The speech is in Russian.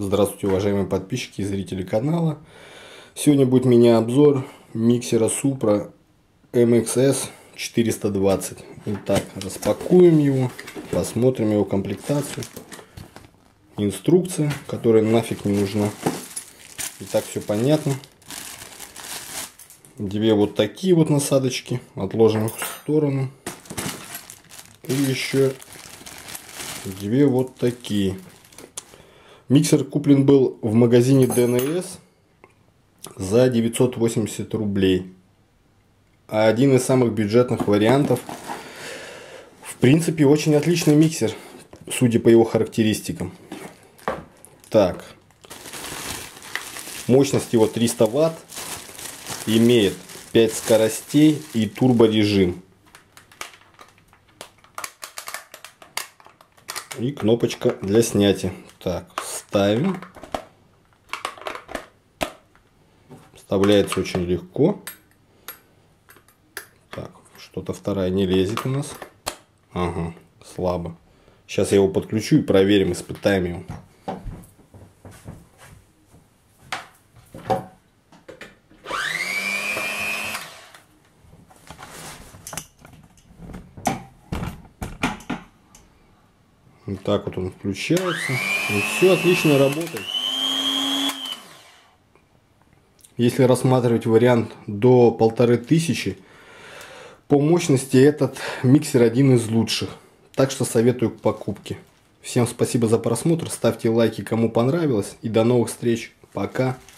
Здравствуйте, уважаемые подписчики и зрители канала. Сегодня будет мини-обзор миксера Supra MXS 420. Итак, распакуем его, посмотрим его комплектацию. Инструкция, которая нафиг не нужна. Итак, все понятно. Две вот такие вот насадочки. Отложим их в сторону. И еще две вот такие. Миксер куплен был в магазине DNS за 980 рублей. А один из самых бюджетных вариантов. В принципе, очень отличный миксер, судя по его характеристикам. Так. Мощность его 300 Вт. Имеет 5 скоростей и турборежим. И кнопочка для снятия. Так, ставим. Вставляется очень легко. Так, что-то вторая не лезет у нас. Ага, слабо. Сейчас я его подключу и проверим, испытаем его. Вот так вот он включается. И все отлично работает. Если рассматривать вариант до 1500, по мощности этот миксер один из лучших. Так что советую к покупке. Всем спасибо за просмотр. Ставьте лайки, кому понравилось. И до новых встреч. Пока.